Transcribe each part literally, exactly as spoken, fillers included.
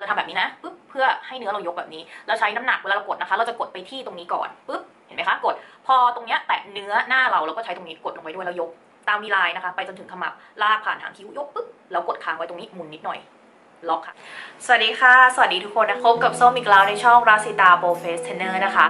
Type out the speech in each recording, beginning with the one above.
เราทำแบบนี้นะปุ๊บเพื่อให้เนื้อเรายกแบบนี้เราใช้น้ำหนักเวลาเรากดนะคะเราจะกดไปที่ตรงนี้ก่อนปุ๊บเห็นไหมคะกดพอตรงเนี้ยแตะเนื้อหน้าเราเราก็ใช้ตรงนี้กดลงไปด้วยแล้วยกตามวีไลน์นะคะไปจนถึงขมับลากผ่านหางคิ้วยกปุ๊บแล้วกดค้างไว้ตรงนี้หมุนนิดหน่อยล็อกค่ะสวัสดีค่ะสวัสดีทุกคนนะพบกับส้มอีกแล้วในช่องราซิตาโปรเฟสเทนเนอร์นะคะ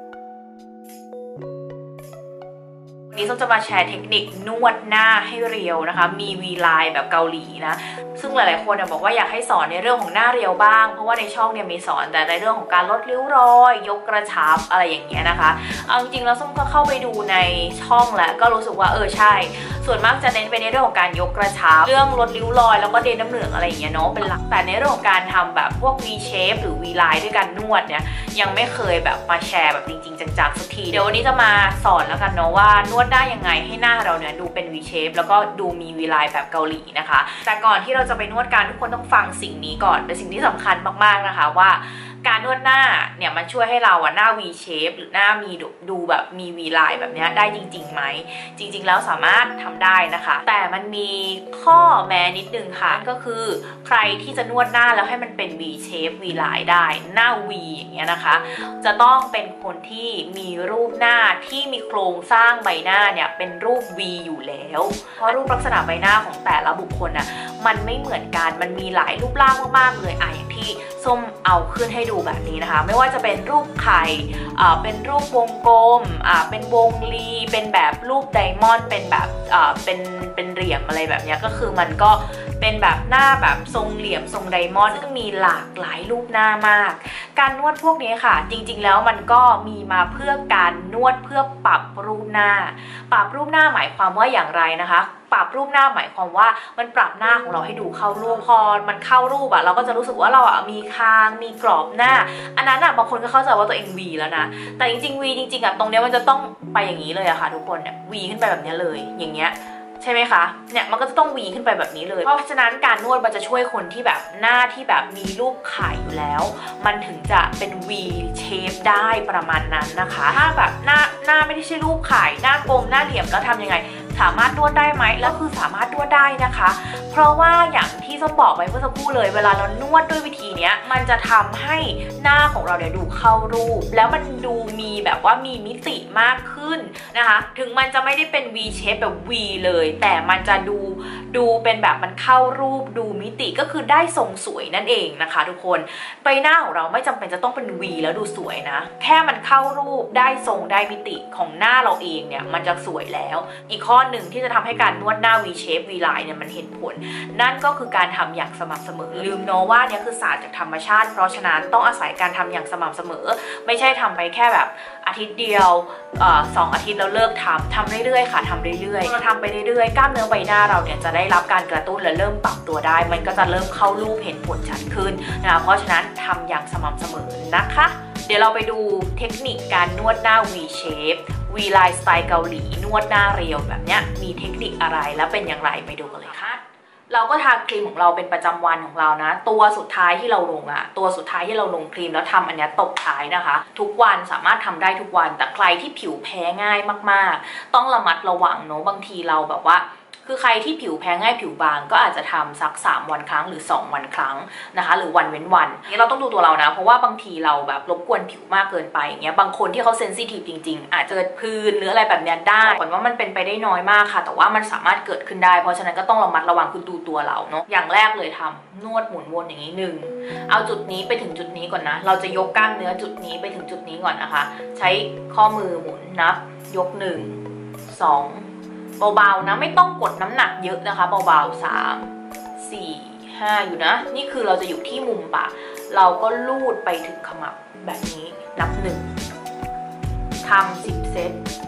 วันนี้ส้มจะมาแชร์เทคนิคนวดหน้าให้เรียวนะคะมีวีไลน์แบบเกาหลีนะซึ่งหลายๆคนบอกว่าอยากให้สอนในเรื่องของหน้าเรียวบ้างเพราะว่าในช่องเนี่ยมีสอนแต่ในเรื่องของการลดริ้วรอยยกกระชับอะไรอย่างเงี้ยนะคะเอาจริงๆแล้วส้มก็เข้าไปดูในช่องแล้วก็รู้สึกว่าเออใช่ส่วนมากจะเน้นไปในเรื่องของการยกกระชับเรื่องลดริ้วรอยแล้วก็เดนน้ำเหลืองอะไรอย่างเงี้ยเนาะเป็นหลักแต่ในเรื่องของการทำแบบพวก V shape หรือ V line ด้วยการนวดเนี่ยยังไม่เคยแบบมาแชร์แบบจริงๆจังๆสักทีเดี๋ยววันนี้จะมาสอนแล้วกันเนาะว่านวดได้ยังไงให้หน้าเราเนี่ยดูเป็น V shape แล้วก็ดูมี V line แบบเกาหลีนะคะแต่ก่อนที่เราจะไปนวดกันทุกคนต้องฟังสิ่งนี้ก่อนเป็นสิ่งที่สำคัญมากๆนะคะว่าการนวดหน้าเนี่ยมันช่วยให้เราอะหน้า V shape หรือหน้ามีดูแบบมี V line แบบนี้ได้จริงๆไหมจริงๆแล้วสามารถทำได้นะคะแต่มันมีข้อแม้นิดนึงค่ะก็คือใครที่จะนวดหน้าแล้วให้มันเป็น V shape V line ได้หน้า V อย่างเงี้ยนะคะจะต้องเป็นคนที่มีรูปหน้าที่มีโครงสร้างใบหน้าเนี่ยเป็นรูป V อยู่แล้วเพราะรูปลักษณะใบหน้าของแต่ละบุคคลน่ะมันไม่เหมือนกันมันมีหลายรูปร่างมากๆเลยอ่ะอย่างที่ส้มเอาขึ้นให้ดูแบบนี้นะคะไม่ว่าจะเป็นรูปไข่อ่าเป็นรูปวงกลมอ่าเป็นวงรีเป็นแบบรูปไดมอนด์เป็นแบบอ่าเป็นเป็นเหลี่ยมอะไรแบบนี้ก็คือมันก็เป็นแบบหน้าแบบทรงเหลี่ยมทรงไดมอนด์ซึ่งมีหลากหลายรูปหน้ามากการนวดพวกนี้ค่ะจริงๆแล้วมันก็มีมาเพื่อการนวดเพื่อปรับรูปหน้าปรับรูปหน้าหมายความว่าอย่างไรนะคะปรับรูปหน้าหมายความว่ามันปรับหน้าของเราให้ดูเข้ารูปพอมันเข้ารูปอะเราก็จะรู้สึกว่าเราอะมีคางมีกรอบหน้าอันนั้นอะบางคนก็เข้าใจว่าตัวเอง V แล้วนะแต่จริงๆ V จริงๆอะตรงเนี้ยมันจะต้องไปอย่างนี้เลยอะค่ะทุกคนเนี่ย V ขึ้นไปแบบนี้เลยอย่างเงี้ยใช่ไหมคะเนี่ยมันก็จะต้อง V ขึ้นไปแบบนี้เลยเพราะฉะนั้นการนวดมันจะช่วยคนที่แบบหน้าที่แบบมีรูปไข่อยู่แล้วมันถึงจะเป็น V shape ได้ประมาณนั้นนะคะถ้าแบบหน้าหน้าไม่ได้ใช่รูปไข่หน้ากลมหน้าเหลี่ยมแล้วทำยังไงสามารถนวดได้ไหมแล้วคือสามารถนวดได้นะคะเพราะว่าอย่างที่ส้มบอกไปเมื่อสักครู่เลยเวลาเรานวดด้วยวิธีนี้มันจะทำให้หน้าของเราเนี่ยดูเข้ารูปแล้วมันดูมีแบบว่ามีมิติมากขึ้นนะคะถึงมันจะไม่ได้เป็น V shape แบบ V เลยแต่มันจะดูดูเป็นแบบมันเข้ารูปดูมิติก็คือได้ทรงสวยนั่นเองนะคะทุกคนใบหน้าของเราไม่จำเป็นจะต้องเป็น V แล้วดูสวยนะแค่มันเข้ารูปได้ทรงได้มิติของหน้าเราเองเนี่ยมันจะสวยแล้วอีกข้อหนึ่งที่จะทำให้การนวดหน้า V shape V line เนี่ยมันเห็นผลนั่นก็คือการทำอย่างสม่ำเสมอลืมเนาะว่าเนี่ยคือศาสตร์จากธรรมชาติเพราะฉะนั้นต้องอาศัยการทำอย่างสม่ำเสมอไม่ใช่ทำไปแค่แบบอาทิตย์เดียวเอ่อสองอาทิตย์แล้วเลิกทำทำเรื่อยๆค่ะทำเรื่อยๆเราทำไปเรื่อยๆกล้ามเนื้อใบหน้าเราเนี่ยจะได้รับการกระตุ้นและเริ่มปรับตัวได้มันก็จะเริ่มเข้ารูปเห็นผลชัดขึ้นนะคะเพราะฉะนั้นทำอย่างสม่ำเสมอนะคะเดี๋ยวเราไปดูเทคนิคการนวดหน้า V shape V line สไตล์เกาหลีนวดหน้าเรียวแบบเนี้ยมีเทคนิคอะไรและเป็นอย่างไรไปดูกันเลยค่ะเราก็ทาครีมของเราเป็นประจำวันของเรานะตัวสุดท้ายที่เราลงอะตัวสุดท้ายที่เราลงครีมแล้วทำอันนี้ตบท้ายนะคะทุกวันสามารถทำได้ทุกวันแต่ใครที่ผิวแพ้ง่ายมากๆต้องระมัดระวังเนาะบางทีเราแบบว่าคือใครที่ผิวแพ้ง่ายผิวบางก็อาจจะทำสักสามวันครั้งหรือสองวันครั้งนะคะหรือวันเว้นวันนี่เราต้องดูตัวเรานะเพราะว่าบางทีเราแบบรบกวนผิวมากเกินไปอย่างเงี้ยบางคนที่เขาเซนซิทีฟจริงๆอาจจะเกิดพื้นหรืออะไรแบบนี้ได้ผลว่ามันเป็นไปได้น้อยมากค่ะแต่ว่ามันสามารถเกิดขึ้นได้เพราะฉะนั้นก็ต้องระมัดระวังคือดูตัวเราเนาะอย่างแรกเลยทำนวดหมุนวนอย่างนี้หนึ่งเอาจุดนี้ไปถึงจุดนี้ก่อนนะเราจะยกกล้ามเนื้อจุดนี้ไปถึงจุดนี้ก่อนนะคะใช้ข้อมือหมุนนับยกหนึ่งสองเบาๆนะไม่ต้องกดน้ำหนักเยอะนะคะเบาๆสามสี่ห้าอยู่นะนี่คือเราจะอยู่ที่มุมปากเราก็ลูดไปถึงขมับแบบนี้นับหนึ่งทำสิบเซต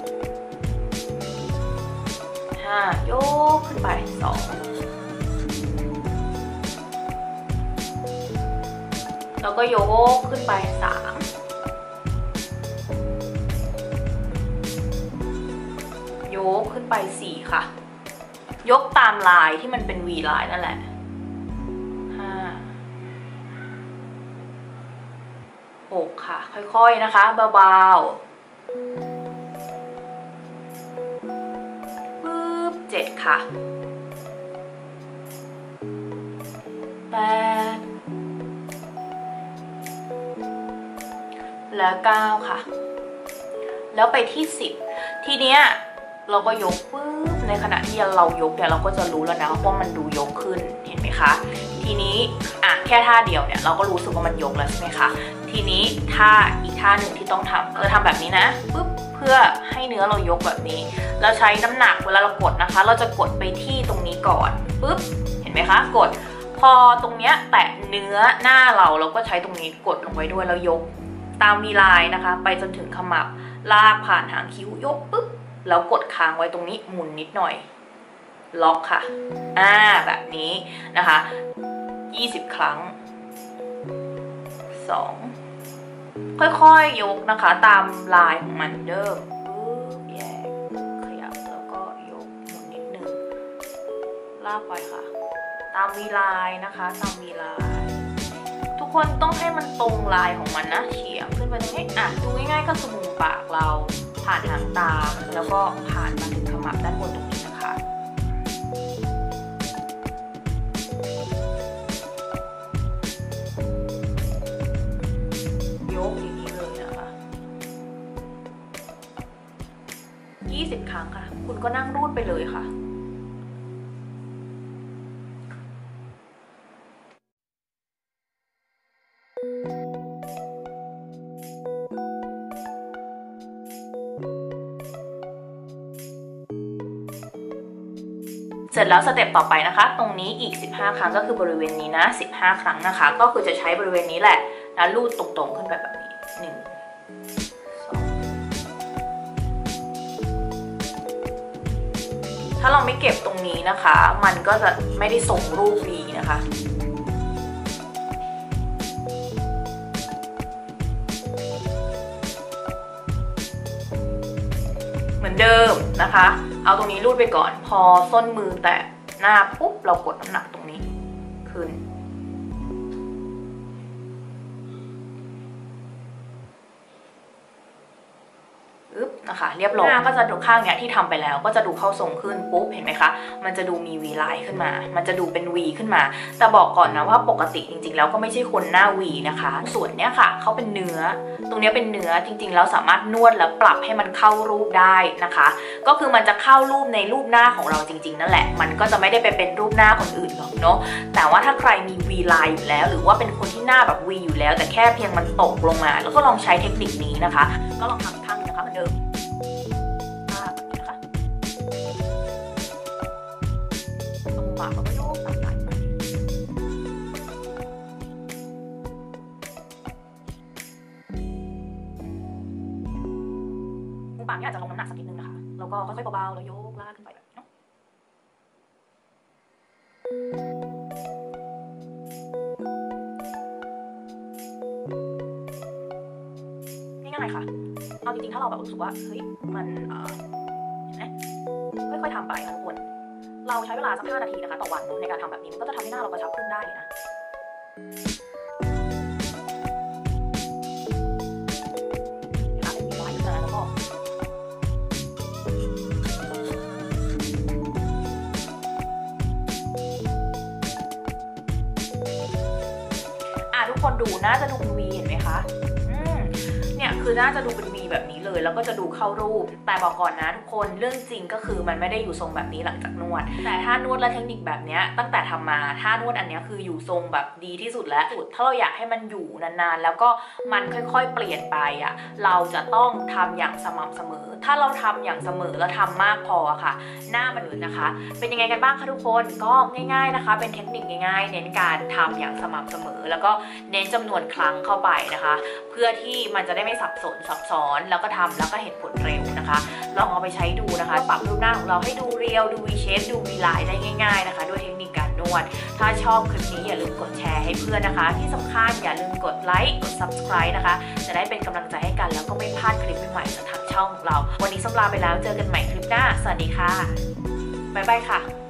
ห้ายกขึ้นไปสองแล้วก็ยกขึ้นไปสามยกขึ้นไปสี่ค่ะยกตามลายที่มันเป็น V ลายนั่นแหละห้าหกค่ะค่อยๆนะคะเบาๆปึ๊บเจ็ดค่ะแปดแล้วเก้าค่ะแล้วไปที่สิบทีเนี้ยเราก็ยกปึ๊บในขณะที่เรายกเนี่ยเราก็จะรู้แล้วนะว่ามันดูยกขึ้นเห็นไหมคะทีนี้อ่ะแค่ท่าเดียวเนี่ยเราก็รู้สึกว่ามันยกแล้วใช่ไหมคะทีนี้ท่าอีกท่าหนึ่งที่ต้องทำเราทำแบบนี้นะปึ๊บเพื่อให้เนื้อเรายกแบบนี้เราใช้น้ำหนักเวลาเรากดนะคะเราจะกดไปที่ตรงนี้ก่อนปึ๊บเห็นไหมคะกดพอตรงเนี้ยแตะเนื้อหน้าเราเราก็ใช้ตรงนี้กดลงไว้ด้วยแล้วยกตามวีไลน์นะคะไปจนถึงขมับลากผ่านหางคิ้วยกปึ๊บแล้วกดค้างไว้ตรงนี้หมุนนิดหน่อยล็อกค่ะอ่าแบบนี้นะคะยี่สิบครั้งสองค่อยๆยกนะคะตามลายของมันเดิมปึ๊บแยกขยับแล้วก็ยกหมุนนิดนึงลากไปค่ะตามวีไลน์นะคะตามวีไลน์ทุกคนต้องให้มันตรงลายของมันนะเฉียงขึ้นไปตรงนี้อ่ะดูง่ายๆก็สมุนปากเราผ่านหางตาแล้วก็ผ่านมาถึงขมับด้านบนตรงนี้นะคะยกอย่างนี้เลยนะคะยี่สิบครั้งค่ะคุณก็นั่งรูดไปเลยค่ะเสร็จแล้วสเต็ปต่อไปนะคะตรงนี้อีกสิบห้าครั้งก็คือบริเวณนี้นะสิบห้าครั้งนะคะก็คือจะใช้บริเวณนี้แหละแล้วลูดตรงๆขึ้นไปแบบนี้หนึ่ง สองถ้าเราไม่เก็บตรงนี้นะคะมันก็จะไม่ได้ส่งรูปดีนะคะเหมือนเดิมนะคะเอาตรงนี้รูดไปก่อนพอส้นมือแตะหน้าปุ๊บเรากดน้ำหนักตรงนี้ขึ้นอึ๊บนะคะเรียบร้อยหน้าก็จะดูข้างเนี้ยที่ทำไปแล้วก็จะดูเข้าทรงขึ้นปุ๊บเห็นไหมคะมันจะดูมี วี ไลน์ขึ้นมามันจะดูเป็น V ขึ้นมาแต่บอกก่อนนะว่าปกติจริงๆแล้วก็ไม่ใช่คนหน้า V นะคะส่วนเนี้ยค่ะเขาเป็นเนื้อตรงนี้เป็นเนื้อจริงๆแล้วสามารถนวดและปรับให้มันเข้ารูปได้นะคะก็คือมันจะเข้ารูปในรูปหน้าของเราจริงๆนั่นแหละมันก็จะไม่ได้ไปเป็นรูปหน้าคนอื่นหรอกเนาะแต่ว่าถ้าใครมี V ไลน์อยู่แล้วหรือว่าเป็นคนที่หน้าแบบ V อยู่แล้วแต่แค่เพียงมันตกลงมาแล้วก็ลองใช้เทคนิคนี้นะคะก็ลองทำอีกครั้งนึงนะคะเหมือนเดิมปากเราก็โยกตามสายไปมุมปากนี่อาจจะลงน้ำหนักสักนิดนึงนะคะแล้วก็ค่อยๆเบาๆแล้วโยกลากขึ้นไปแบบนี้ง่ายๆค่ะเอาจริงๆถ้าเราแบบรู้สึกว่าเฮ้ยมันเห็นไหมค่อยๆทำไปค่ะทุกคนเราใช้เวลาสักห้านาทีนะคะต่อวันในการทำแบบนี้มันก็จะทำให้หน้าเรากระชับขึ้นได้นะนะคะเป็นมีลายขึ้นมาแล้วก็อ่ะทุกคนดูน่าจะดูเป็นวีเห็นไหมคะเนี่ยคือน่าจะดูเป็นวีแบบนี้เลยแล้วก็จะดูเข้ารูปแต่บอกก่อนนะทุกคนเรื่องจริงก็คือมันไม่ได้อยู่ทรงแบบนี้หลังจากนวดแต่ถ้านวดและเทคนิคแบบนี้ตั้งแต่ทำมาถ้านวดอันนี้คืออยู่ทรงแบบดีที่สุดแล้วถ้าเราอยากให้มันอยู่นานๆแล้วก็มันค่อยๆเปลี่ยนไปอ่ะเราจะต้องทำอย่างสม่ำเสมอถ้าเราทำอย่างเสมอแล้วทำมากพอค่ะหน้ามันเหมือนนะคะเป็นยังไงกันบ้างคะทุกคนก็ง่ายๆนะคะเป็นเทคนิคง่ายๆเน้นการทำอย่างสม่ำเสมอแล้วก็เน้นจำนวนครั้งเข้าไปนะคะเพื่อที่มันจะได้ไม่สับสนซับซ้อนแล้วก็ทำแล้วก็เห็นผลเร็วนะคะลองเอาไปใช้ดูนะคะปรับรูปหน้าของเราให้ดูเรียวดู V shape ดู V line ได้ง่ายๆนะคะด้วยเทคนิคการนวดถ้าชอบคลิปนี้อย่าลืมกดแชร์ให้เพื่อนนะคะที่สำคัญอย่าลืมกดไลค์กด ซับสไครบ์ นะคะจะได้เป็นกำลังใจให้กันแล้วก็ไม่พลาดคลิปใหม่ๆจากทางช่องของเราวันนี้ส้มลาไปแล้วเจอกันใหม่คลิปหน้าสวัสดีค่ะบ๊ายบายค่ะ